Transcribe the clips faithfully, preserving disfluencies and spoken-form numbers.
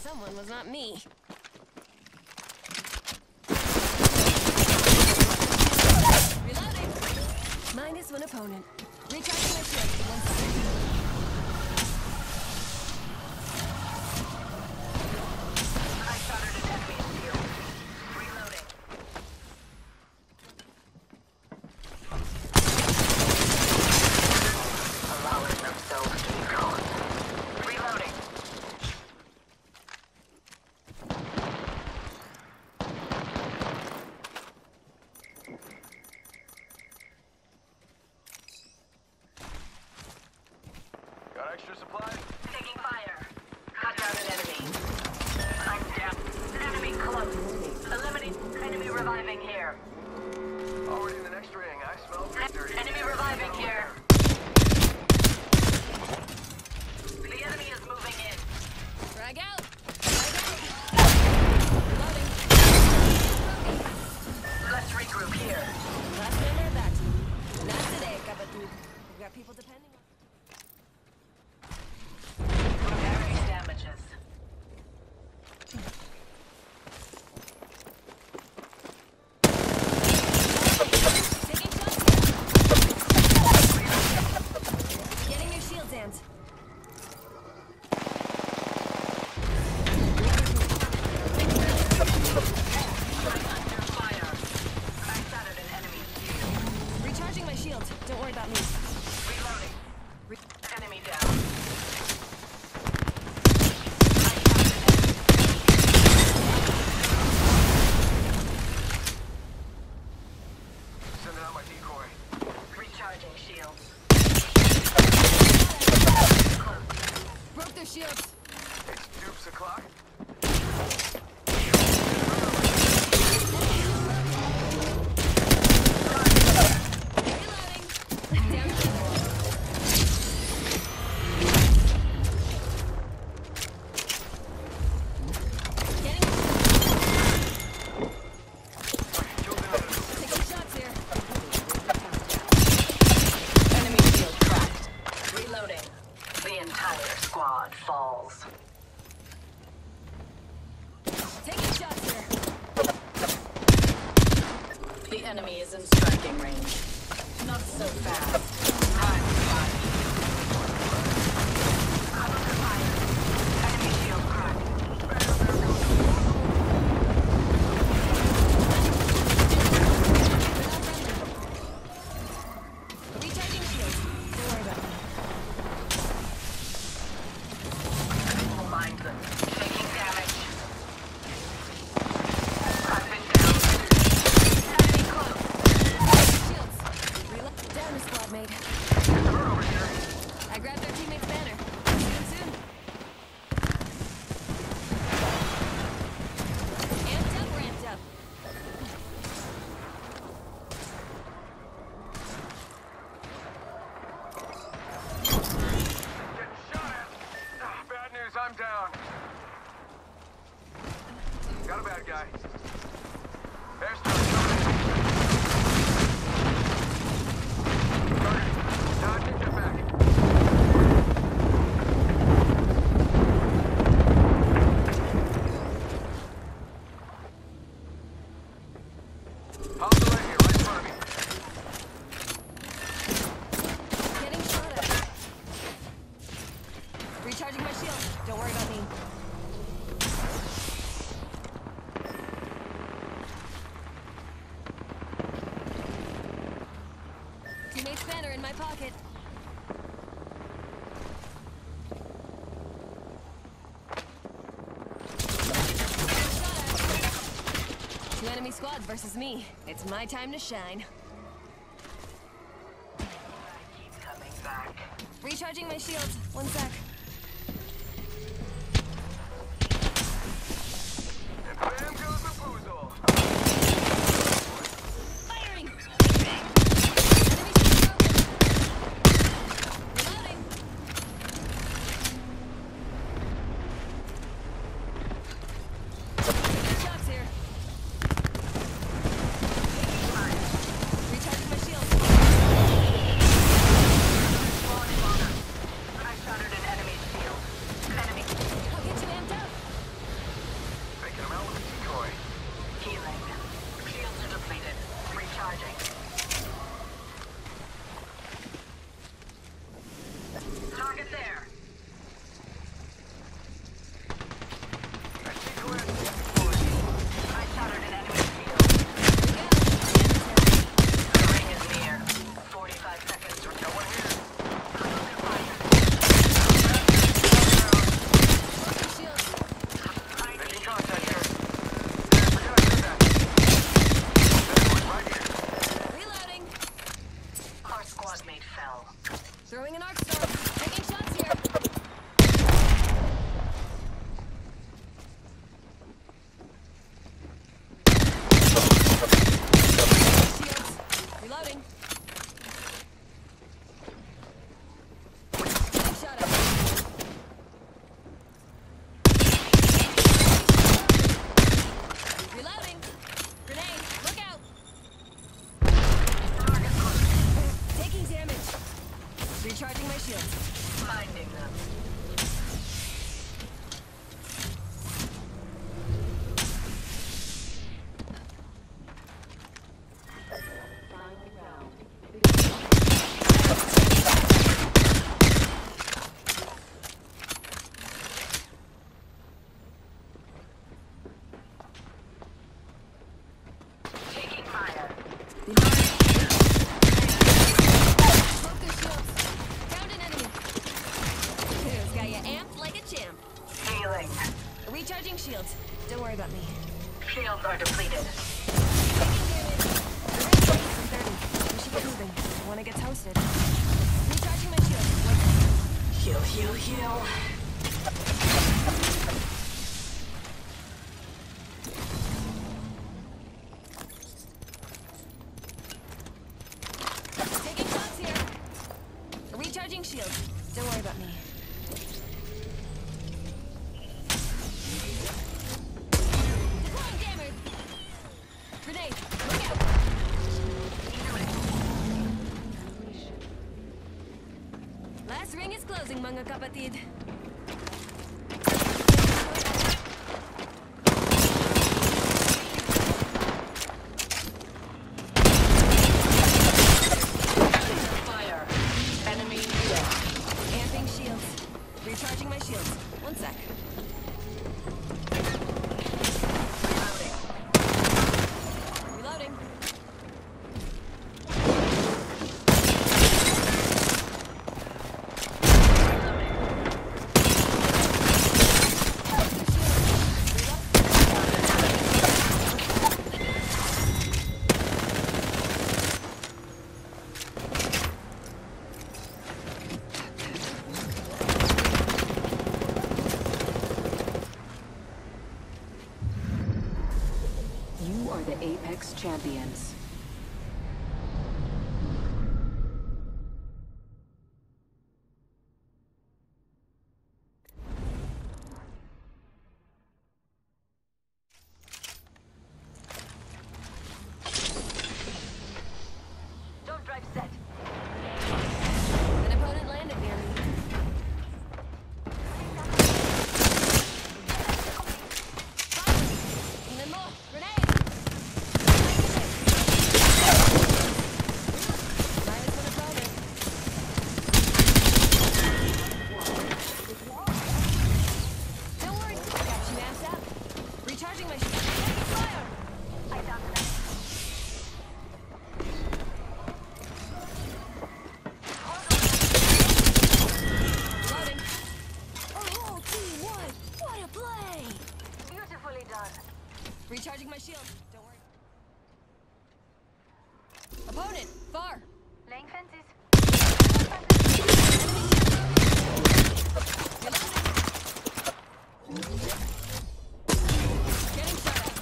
someone was not me. Reloading! Minus one opponent. Recharging my shield for one second. Extra supplies? Taking fire. Cut down an enemy. I'm down. Enemy close. Eliminate enemy reviving here. Already in the next ring. I smell victory. Enemy reviving here. The enemy is moving in. Frag out! Frag out! Reloading. Let's regroup here. Last man there, back to you. Not today, Kabatu. We've got people depending on... Repairing damages. Taking shots here. Getting your shields, Ant. Under fire. I shattered an enemy's shield. Recharging my shield. Don't worry about me. Reloading. Re Enemy down. Sending out my decoy. Recharging shields. Broke their shields. It's dupes o'clock. Reloading. Down the Getting taking shots here. Enemy shield cracked. Reloading. The entire squad falls. Taking shots here. The enemy is in striking range. Not so fast. Time flies. Under fire. Enemy shield cracked. Recharging shields. Don't worry about me. We'll mind them. Taking damage. I've been down. Enemy close. Shields. Reload. Down the squad mate. We're over here. I grabbed their teammate's banner. See them soon. Amped up, ramped up. Getting shot at. Ah, bad news. I'm down. Got a bad guy. There's no Dodging, get back. Hostile right here, right in front of me. Getting shot at. Recharging my shield. Don't worry about me. Teammate's banner in my pocket. Two enemy squads versus me. It's my time to shine. Keep coming back. Recharging my shield. One sec. And bam goes the boozle. Firing! Enemy shield broken. Reloading. Shots here. Recharging my shield. Falling on us. I shattered an enemy. Focus shields. Found an enemy. Who's got you amped like a champ? Healing. Recharging shields. Don't worry about me. Shields are depleted. We should get moving. Wanna get toasted. Recharging my shield. Heal, heal, heal. Taking shots here. Recharging shield. Don't worry about me. Deploying jammers. Grenade. Look out. Last ring is closing, mga kapatid. Fire. Enemy dead. Amping shields. Recharging my shields. One sec. Reloading. Reloading. You are the Apex Champions. Don't drive set. An opponent landed near me. And then more. Grenade! Minus one opponent. Don't worry, I got you amped up. Recharging my shield. Taking fire! I downed them. Reloading. A whole team won! What a play! Beautifully done. Recharging my shield. Don't worry. Opponent, far. Laying fences. Getting shot at.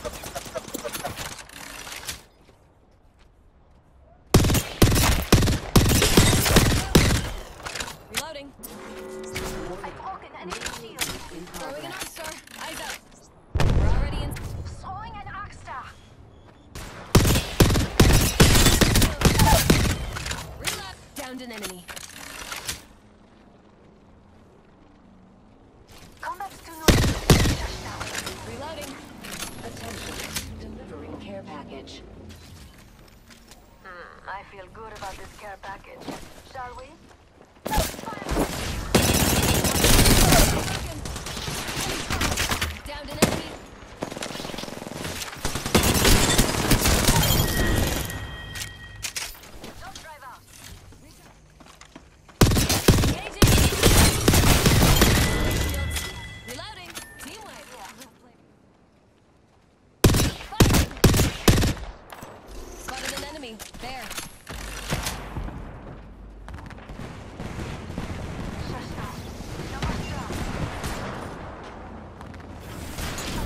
Reloading. I've broken enemy shield. Throwing an arc star. Eyes up. We're already in. Throwing an arc star. Reload. Downed an enemy. Combat to north. Touchdown. Reloading. Attention, delivering care package. Hmm, I feel good about this care package. Shall we? Downed an enemy. Don't drive out. Engaging. Shields. Reloading. Team wipe. Fire. Spotted an enemy. There. Touchdown. No more stop.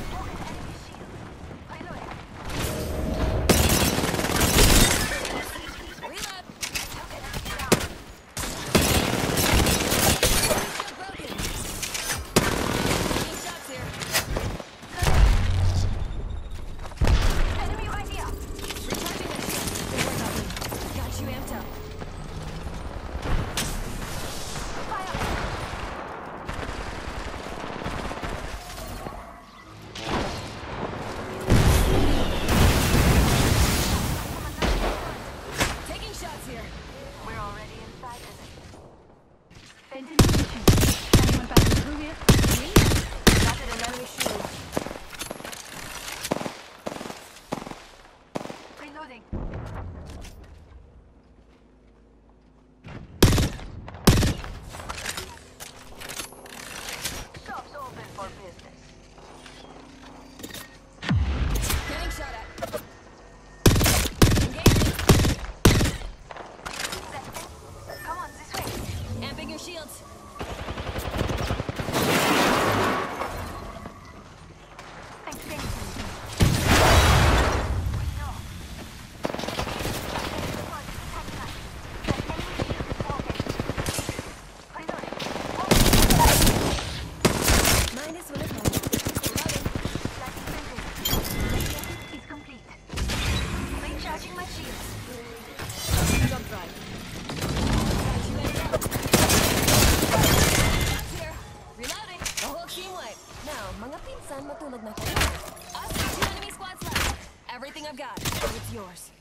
I've got. It's yours.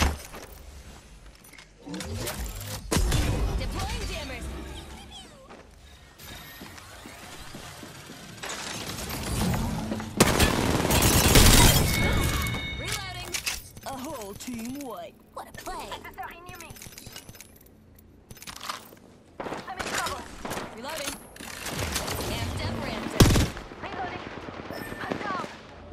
Deploying jammers. Reloading. A whole team white. What a play. Adversary near me. I'm in trouble. Reloading. Amped up, ramped up. Reloading. I'm down.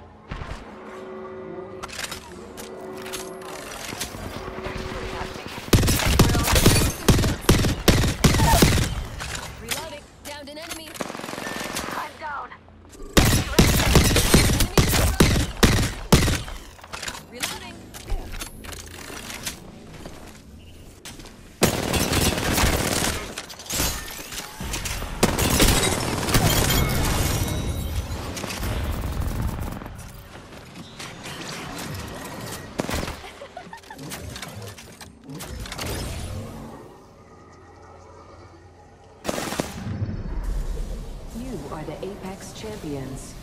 Reloading. Downed an enemy. I'm down. Enemy destroyed. Reloading. You are the Apex Champions.